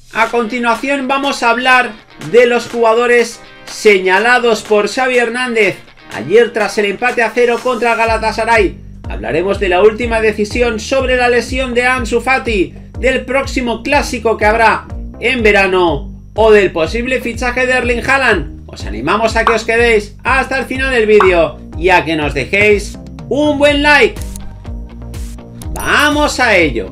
A continuación vamos a hablar de los jugadores señalados por Xavi Hernández ayer tras el empate a 0 contra Galatasaray. Hablaremos de la última decisión sobre la lesión de Ansu Fati, del próximo clásico que habrá en verano o del posible fichaje de Erling Haaland. Os animamos a que os quedéis hasta el final del vídeo y a que nos dejéis un buen like. ¡Vamos a ello!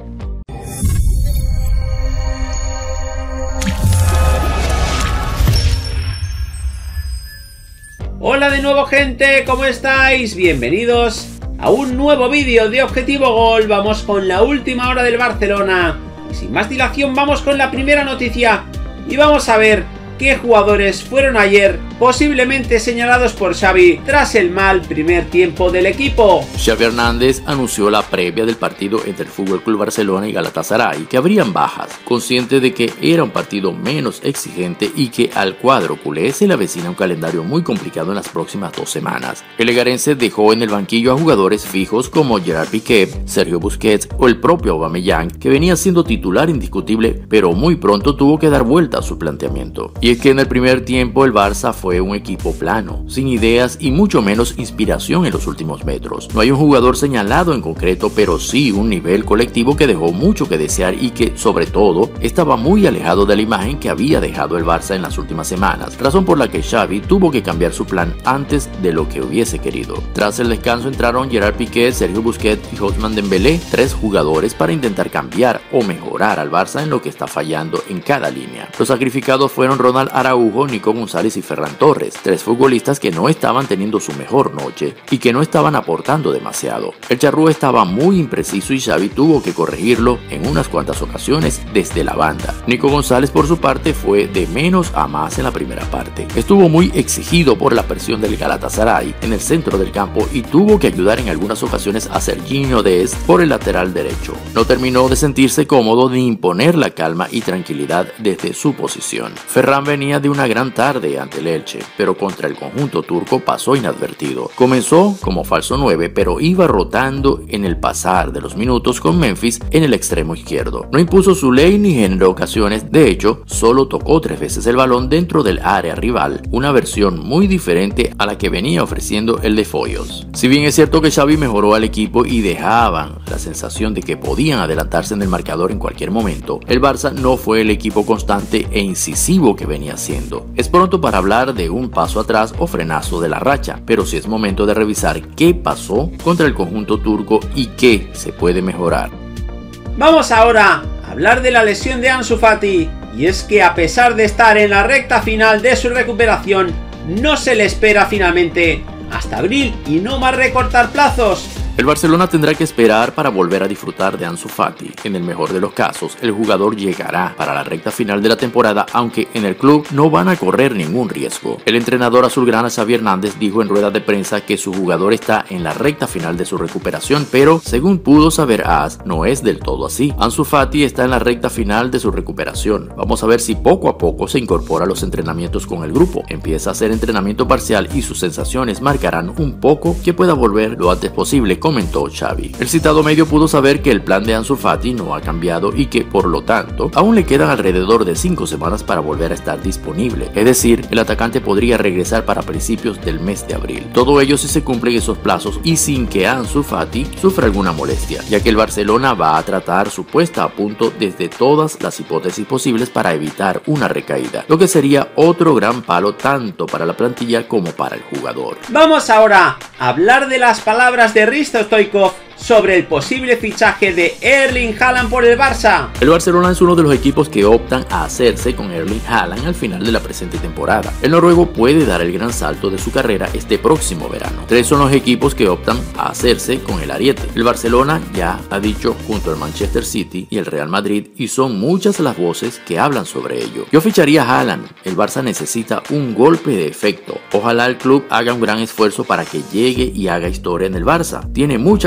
Hola de nuevo, gente, ¿cómo estáis? Bienvenidos a un nuevo vídeo de Objetivo Gol. Vamos con la última hora del Barcelona y sin más dilación vamos con la primera noticia y vamos a ver qué jugadores fueron ayer posiblemente señalados por Xavi tras el mal primer tiempo del equipo. Xavi Hernández anunció la previa del partido entre el FC Barcelona y Galatasaray que habrían bajas, consciente de que era un partido menos exigente y que al cuadro culé se le avecina un calendario muy complicado en las próximas 2 semanas. El legarense dejó en el banquillo a jugadores fijos como Gerard Piqué, Sergio Busquets o el propio Aubameyang, que venía siendo titular indiscutible, pero muy pronto tuvo que dar vuelta a su planteamiento. Y es que en el primer tiempo el Barça fue un equipo plano, sin ideas y mucho menos inspiración en los últimos metros. No hay un jugador señalado en concreto, pero sí un nivel colectivo que dejó mucho que desear y que, sobre todo, estaba muy alejado de la imagen que había dejado el Barça en las últimas semanas, razón por la que Xavi tuvo que cambiar su plan antes de lo que hubiese querido. Tras el descanso entraron Gerard Piqué, Sergio Busquets y Ousmane Dembélé, 3 jugadores para intentar cambiar o mejorar al Barça en lo que está fallando en cada línea. Los sacrificados fueron Ronald Araujo, Nico González y Ferran Torres, 3 futbolistas que no estaban teniendo su mejor noche y que no estaban aportando demasiado. El charrúa estaba muy impreciso y Xavi tuvo que corregirlo en unas cuantas ocasiones desde la banda. Nico González, por su parte, fue de menos a más en la primera parte. Estuvo muy exigido por la presión del Galatasaray en el centro del campo y tuvo que ayudar en algunas ocasiones a Serginho Dest por el lateral derecho. No terminó de sentirse cómodo ni imponer la calma y tranquilidad desde su posición. Ferran venía de una gran tarde ante el Elche, pero contra el conjunto turco pasó inadvertido. Comenzó como falso 9, pero iba rotando en el pasar de los minutos con Memphis en el extremo izquierdo. No impuso su ley ni generó ocasiones, de hecho, solo tocó 3 veces el balón dentro del área rival, una versión muy diferente a la que venía ofreciendo el de Foyos. Si bien es cierto que Xavi mejoró al equipo y dejaban la sensación de que podían adelantarse en el marcador en cualquier momento, el Barça no fue el equipo constante e incisivo que venía siendo. Es pronto para hablar de un paso atrás o frenazo de la racha, pero sí es momento de revisar qué pasó contra el conjunto turco y qué se puede mejorar. Vamos ahora a hablar de la lesión de Ansu Fati, y es que a pesar de estar en la recta final de su recuperación, no se le espera finalmente hasta abril y no más recortar plazos. El Barcelona tendrá que esperar para volver a disfrutar de Ansu Fati. En el mejor de los casos, el jugador llegará para la recta final de la temporada, aunque en el club no van a correr ningún riesgo. El entrenador azulgrana Xavi Hernández dijo en rueda de prensa que su jugador está en la recta final de su recuperación, pero según pudo saber AS, no es del todo así. Ansu Fati está en la recta final de su recuperación. Vamos a ver si poco a poco se incorpora a los entrenamientos con el grupo. Empieza a hacer entrenamiento parcial y sus sensaciones marcarán un poco que pueda volver lo antes posible, comentó Xavi. El citado medio pudo saber que el plan de Ansu Fati no ha cambiado y que, por lo tanto, aún le quedan alrededor de 5 semanas para volver a estar disponible. Es decir, el atacante podría regresar para principios del mes de abril. Todo ello si se cumplen esos plazos y sin que Ansu Fati sufra alguna molestia, ya que el Barcelona va a tratar su puesta a punto desde todas las hipótesis posibles para evitar una recaída, lo que sería otro gran palo tanto para la plantilla como para el jugador. Vamos ahora a hablar de las palabras de Risto Stoichkov sobre el posible fichaje de Erling Haaland por el Barça. El Barcelona es uno de los equipos que optan a hacerse con Erling Haaland al final de la presente temporada. El noruego puede dar el gran salto de su carrera este próximo verano. 3 son los equipos que optan a hacerse con el ariete. El Barcelona ya ha dicho junto al Manchester City y el Real Madrid, y son muchas las voces que hablan sobre ello. Yo ficharía a Haaland. El Barça necesita un golpe de efecto. Ojalá el club haga un gran esfuerzo para que llegue y haga historia en el Barça. Tiene mucha calidad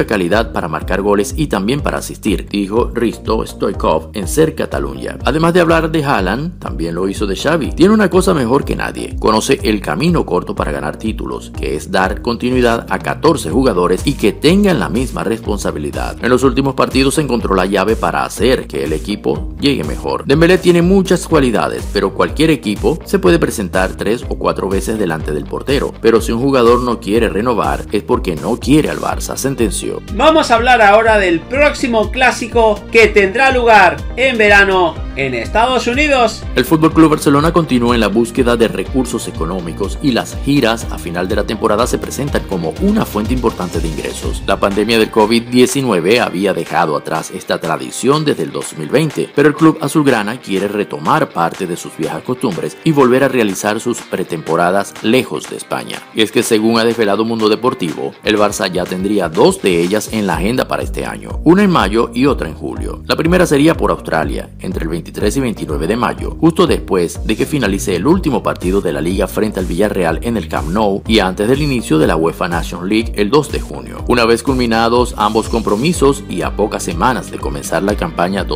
habilidad para marcar goles y también para asistir, dijo Risto Stoichkov en Ser Catalunya. Además de hablar de Haaland, también lo hizo de Xavi. Tiene una cosa mejor que nadie: conoce el camino corto para ganar títulos, que es dar continuidad a 14 jugadores y que tengan la misma responsabilidad. En los últimos partidos encontró la llave para hacer que el equipo llegue mejor. Dembélé tiene muchas cualidades, pero cualquier equipo se puede presentar 3 o 4 veces delante del portero. Pero si un jugador no quiere renovar, es porque no quiere al Barça, sentenció. Vamos a hablar ahora del próximo clásico que tendrá lugar en verano en Estados Unidos. El FC Barcelona continúa en la búsqueda de recursos económicos y las giras a final de la temporada se presentan como una fuente importante de ingresos. La pandemia del COVID-19 había dejado atrás esta tradición desde el 2020, pero el club azulgrana quiere retomar parte de sus viejas costumbres y volver a realizar sus pretemporadas lejos de España. Y es que según ha desvelado Mundo Deportivo, el Barça ya tendría 2 de ellas en la agenda para este año, una en mayo y otra en julio. La primera sería por Australia, entre el 23 y 29 de mayo, justo después de que finalice el último partido de la liga frente al Villarreal en el Camp Nou y antes del inicio de la UEFA Nations League el 2 de junio. Una vez culminados ambos compromisos y a pocas semanas de comenzar la campaña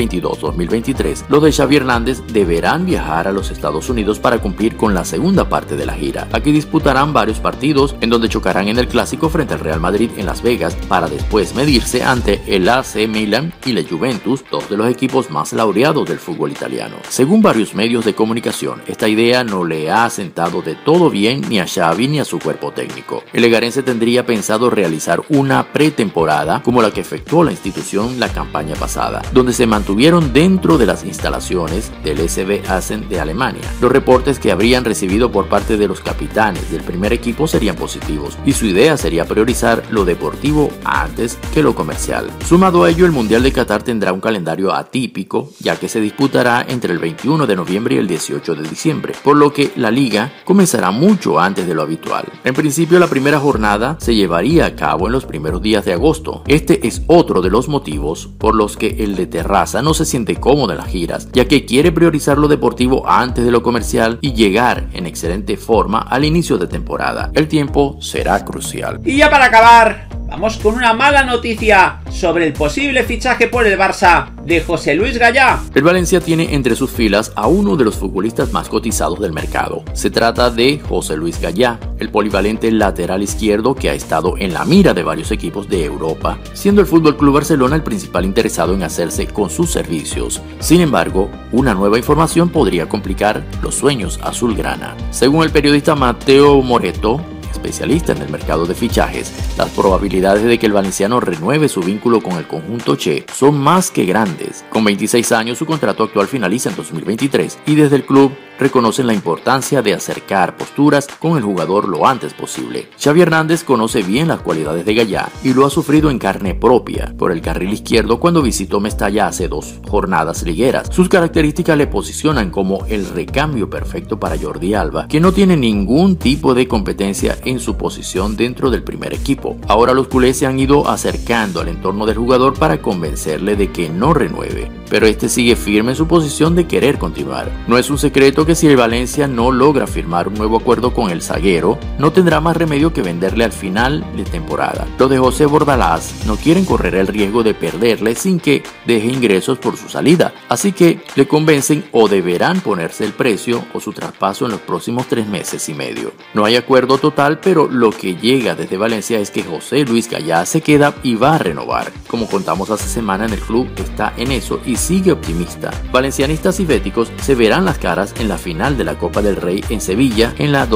2022-2023, los de Xavi Hernández deberán viajar a los Estados Unidos para cumplir con la segunda parte de la gira. Aquí disputarán varios partidos en donde chocarán en el clásico frente al Real Madrid en Las Vegas para después medirse ante el AC Milan y la Juventus, dos de los equipos más laureados del fútbol italiano. Según varios medios de comunicación, esta idea no le ha sentado de todo bien ni a Xavi ni a su cuerpo técnico. El legarense tendría pensado realizar una pretemporada como la que efectuó la institución la campaña pasada, donde se mantuvieron dentro de las instalaciones del SV Essen de Alemania. Los reportes que habrían recibido por parte de los capitanes del primer equipo serían positivos y su idea sería priorizar lo deportivo antes que lo comercial. Sumado a ello, el Mundial de Qatar tendrá un calendario atípico, ya que se disputará entre el 21 de noviembre y el 18 de diciembre, por lo que la liga comenzará mucho antes de lo habitual. En principio, la primera jornada se llevaría a cabo en los primeros días de agosto. Este es otro de los motivos por los que el de Terraza no se siente cómodo en las giras, ya que quiere priorizar lo deportivo antes de lo comercial y llegar en excelente forma al inicio de temporada. El tiempo será crucial. Y ya para acabar, vamos con una mala noticia sobre el posible fichaje por el Barça de José Luis Gallá. El Valencia tiene entre sus filas a uno de los futbolistas más cotizados del mercado. Se trata de José Luis Gallá, el polivalente lateral izquierdo que ha estado en la mira de varios equipos de Europa, siendo el FC Barcelona el principal interesado en hacerse con sus servicios. Sin embargo, una nueva información podría complicar los sueños azulgrana. Según el periodista Mateo Moreto, especialista en el mercado de fichajes, las probabilidades de que el valenciano renueve su vínculo con el conjunto Che son más que grandes. Con 26 años, su contrato actual finaliza en 2023 y desde el club reconocen la importancia de acercar posturas con el jugador lo antes posible. Xavi Hernández conoce bien las cualidades de Gallá y lo ha sufrido en carne propia por el carril izquierdo cuando visitó Mestalla hace 2 jornadas ligueras. Sus características le posicionan como el recambio perfecto para Jordi Alba, que no tiene ningún tipo de competencia en su posición dentro del primer equipo. Ahora los culés se han ido acercando al entorno del jugador para convencerle de que no renueve, pero este sigue firme en su posición de querer continuar. No es un secreto que si el Valencia no logra firmar un nuevo acuerdo con el zaguero, no tendrá más remedio que venderle al final de temporada. Los de José Bordalás no quieren correr el riesgo de perderle sin que deje ingresos por su salida, así que le convencen o deberán ponerse el precio o su traspaso en los próximos 3 meses y medio. No hay acuerdo total, pero lo que llega desde Valencia es que José Luis Gallá se queda y va a renovar. Como contamos hace semana, en el club está en eso y sigue optimista. Valencianistas y béticos se verán las caras en la final de la Copa del Rey en Sevilla en la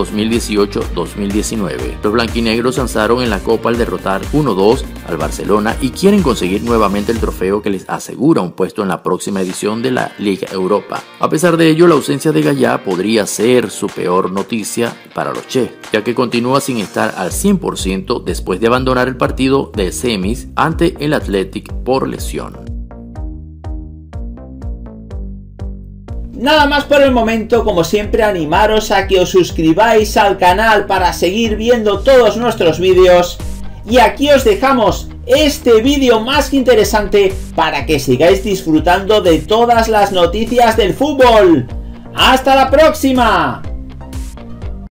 2018-2019. Los blanquinegros lanzaron en la Copa al derrotar 1-2 al Barcelona y quieren conseguir nuevamente el trofeo que les asegura un puesto en la próxima edición de la Liga Europa. A pesar de ello, la ausencia de Gallá podría ser su peor noticia para los Che, ya que continúa sin estar al 100% después de abandonar el partido de semis ante el Athletic por lesión. Nada más por el momento. Como siempre, animaros a que os suscribáis al canal para seguir viendo todos nuestros vídeos. Y aquí os dejamos este vídeo más que interesante para que sigáis disfrutando de todas las noticias del fútbol. ¡Hasta la próxima!